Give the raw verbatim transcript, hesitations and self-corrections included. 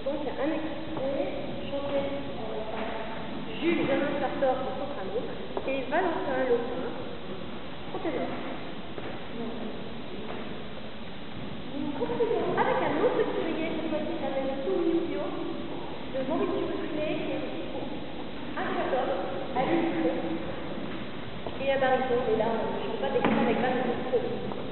Donc un extrait chanté euh, par Jules Germain Sartor au soprano et Valentin Lopin au ténor. Nous continuons avec un autre cueillet qui s'appelle Sumizio de Maurice Duclé qui est un quator à l'illustré et un baryton. Et là, on ne chante pas d'extrait avec baryton.